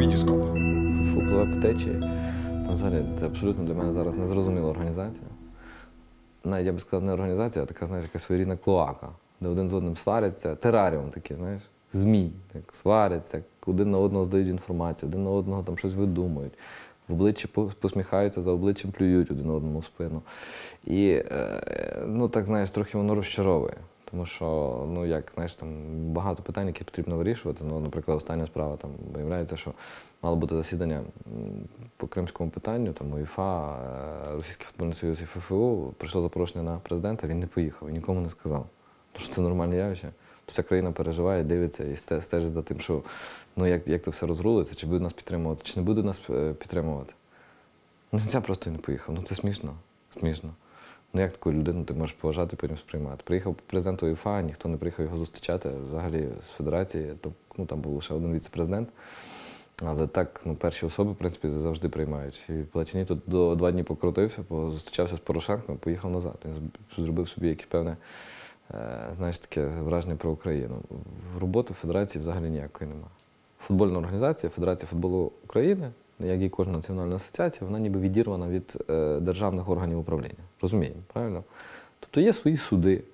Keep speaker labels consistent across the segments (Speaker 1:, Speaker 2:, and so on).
Speaker 1: Вітіскоп.
Speaker 2: ФУ пливе по течії. Там взагалі це абсолютно для мене зараз незрозуміла організація. Навіть я би сказав, не організація, а така, знаєш, якась своєрідна клоака, де один з одним сваряться, тераріум такий, знаєш, змій, так, сваряться, один на одного здають інформацію, один на одного там щось видумують, в обличчі посміхаються, за обличчям плюють один одному в спину. І, ну так, знаєш, трохи воно розчаровує. Тому що, ну, як, знаєш, там багато питань, які потрібно вирішувати. Ну, наприклад, остання справа, там, виявляється, що мало бути засідання по кримському питанню, там, УЄФА, Російський футбольний союз і ФФУ, прийшло запрошення на президента, він не поїхав і нікому не сказав. Тому що це нормальне явище. Вся країна переживає, дивиться і стежить за тим, що, ну, як це все розрулиться, чи буде нас підтримувати, чи не буде нас підтримувати. Ну, це просто і не поїхав. Ну, це смішно. Смішно. Ну, як таку людину ти можеш поважати, потім сприймати? Приїхав президент УЄФА, ніхто не приїхав його зустрічати взагалі з федерації, ну, там був лише один віце-президент. Але так, ну, перші особи, в принципі, завжди приймають. І Платіні тут 2 дні покрутився, зустрічався з Порошенком, поїхав назад. Він зробив собі якесь певне, знаєш, таке враження про Україну. Роботи в федерації взагалі ніякої немає. Футбольна організація, Федерація футболу України, як і кожна національна асоціація, вона ніби відірвана від державних органів управління. Розуміємо, правильно? Тобто є свої суди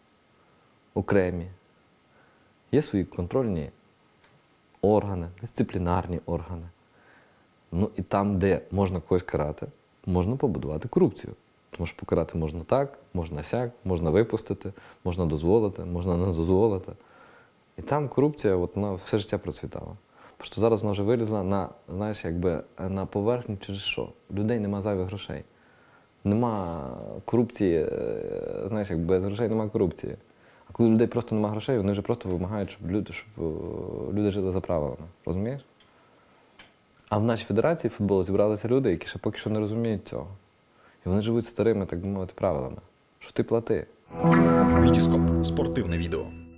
Speaker 2: окремі, є свої контрольні органи, дисциплінарні органи. Ну і там, де можна когось карати, можна побудувати корупцію. Тому що покарати можна так, можна сяк, можна випустити, можна дозволити, можна не дозволити. І там корупція, от, вона все життя процвітала. Просто зараз вона вже вилізла на, знаєш, якби на поверхню через що? Людей нема зайвих грошей. Нема корупції, знаєш, як без грошей нема корупції. А коли у людей просто нема грошей, вони вже просто вимагають, щоб люди жили за правилами. Розумієш? А в нашій федерації футболу зібралися люди, які ще поки що не розуміють цього. І вони живуть старими, так би мовити, правилами. Що ти плати.
Speaker 1: Вітіскоп. Спортивне відео.